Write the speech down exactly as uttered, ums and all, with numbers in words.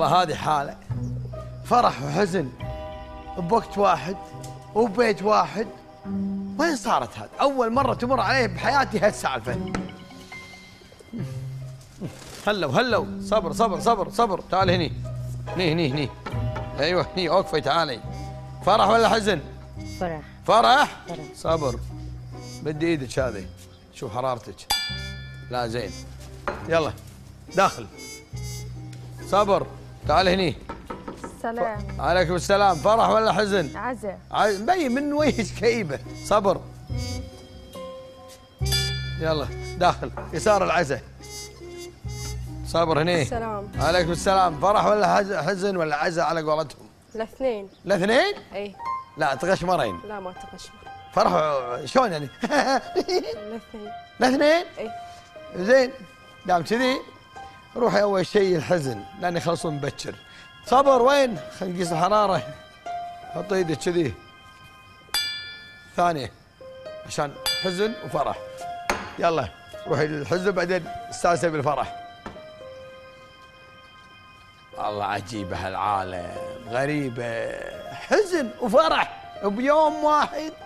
والله هذه حالة فرح وحزن بوقت واحد وبيت واحد. وين صارت هذه؟ أول مرة تمر علي بحياتي هالسالفة. هلو هلو، صبر صبر صبر صبر، تعال هني هني هني هني. ايوه هني، اوقفي تعالي. فرح ولا حزن؟ فرح. فرح؟ فرح. صبر، بدي ايدك هذه، شوف حرارتك. لا زين، يلا داخل. صبر، تعال هني. سلام. ف... عليكم السلام. فرح ولا حزن؟ عزة. ع... مبين من وجهك كئيبة. صبر، يلا داخل يسار العزة. صبر هني. السلام. عليكم السلام. فرح ولا حزن ولا عزة على قولتهم؟ الاثنين. الاثنين؟ اي. لا تغشمرين. لا ما تغشمر. فرح شلون يعني؟ الاثنين. الاثنين؟ اي. زين، دام كذي روحي اول شيء الحزن لان يخلصون مبكر. صبر وين؟ خلينا نقيس الحرارة. حط ايدك كذي. ثانية عشان حزن وفرح. يلا روحي للحزن بعدين استانسي بالفرح. والله عجيبة هالعالم، غريبة، حزن وفرح بيوم واحد.